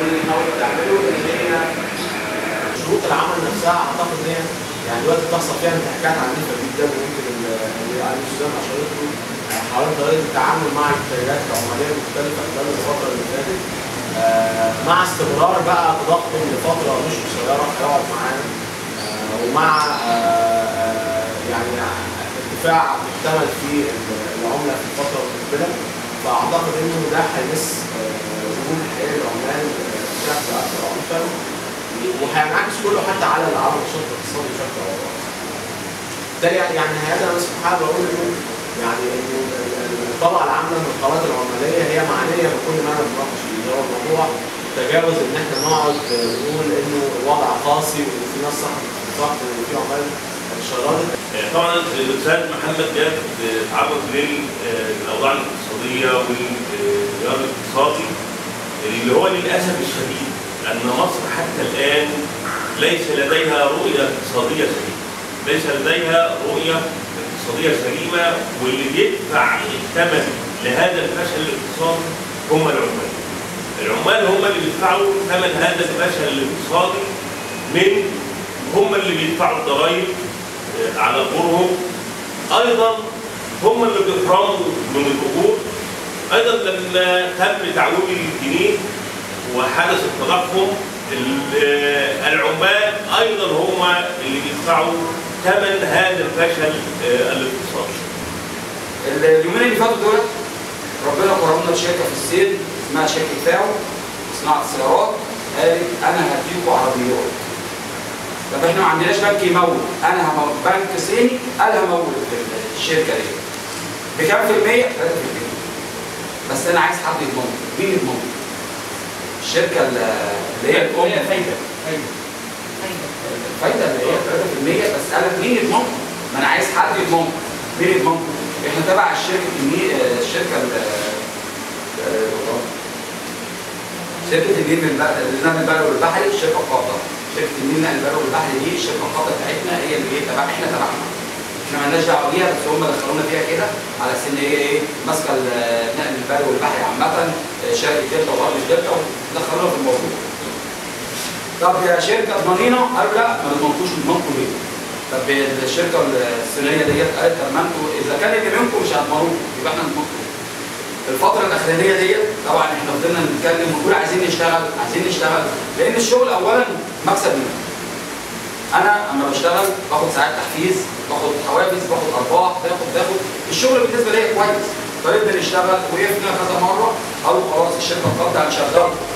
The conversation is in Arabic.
حاولوا تعملوا ان هي شروط العمل نفسها اعتقد ان هي يعني دلوقتي بتحصل فيها انتهاكات عنيفه جدا، ويمكن اللي علي السودان اشارته حوالين طريقه التعامل مع التيارات العماليه المختلفه خلال الفتره اللي فاتت، مع استمرار بقى تضخم لفتره مش قصيره هيقعد معانا، ومع يعني ارتفاع محتمل في العمله في الفتره المقبله. فاعتقد انه ده هيمس وجود حقيقي العمال بشكل اكثر عنفا، وهينعكس كله حتى على النشاط الاقتصادي بشكل اوسع. ده يعني هذا انا بس حابب اقول انه يعني انه الطبقه العامه من القوات العماليه هي معنيه بكل ما انا بناقش فيه، هو الموضوع تجاوز ان احنا نقعد نقول انه الوضع قاسي وفي ناس صح وفي عمال شرارة. طبعا الاستاذ محمد جاد تعرض للاوضاع الاقتصاديه والتيار الاقتصادي اللي هو للاسف الشديد ان مصر حتى الان ليس لديها رؤيه اقتصاديه سليمه، ليس لديها رؤيه اقتصاديه سليمه، واللي بيدفع الثمن لهذا الفشل الاقتصادي هم العمال. العمال هم اللي بيدفعوا ثمن هذا الفشل الاقتصادي، هم اللي بيدفعوا الضرائب على اجورهم، ايضا هم اللي بيحرموا من الاجور، ايضا لما تم تعويم الجنيه وحدث التضخم العمال ايضا هم اللي بيدفعوا ثمن هذا الفشل الاقتصادي. اليومين اللي فاتوا دول ربنا كرمنا بشركه في الصين اسمها شركه فاو صناعه السيارات، قالت انا هديكوا عربيات. طب احنا ما عندناش بنك يمول، انا همول بنك صيني قال همول الشركه دي. بكام في المية؟ 3%. بس انا عايز حد يضمن، مين يضمن؟ الشركه اللي هي الام فايده الفايده اللي هي 3%، بس قال لك مين يضمن؟ ما انا عايز حد يضمن، مين يضمن؟ احنا تبع الشركه شركه النيل البر والبحري، الشركه القابضه. شركه النيل البر والبحري دي الشركه القابضه بتاعتنا، هي اللي احنا تبعنا. احنا مالناش دعوه بيها، بس هم دخلونا فيها كده على اساس ان هي ايه؟ ماسكه النقل البري والبحري عامه، شركه دلتا وغرب دلتا، ودخلونا في الموضوع. طب يا شركه اضمنينا؟ قالوا لا ما نضمنكوش. نضمنكم ليه؟ طب الشركه الصينيه ديت قالت طب ما انتوا اذا كان اللي منكم مش هتضمنوه يبقى احنا نضمنكم. الفترة الأخرانية ديت طبعا احنا فضلنا نتكلم ونقول عايزين نشتغل، لأن الشغل أولاً مكسب لينا. أنا أما بشتغل باخد ساعات تحفيز، باخد حوافز، باخد أرباح، باخد الشغل بالنسبة ليا كويس. فنبدأ نشتغل، وقفنا كذا مرة قالوا خلاص الشركة القابضة هنشغلكم.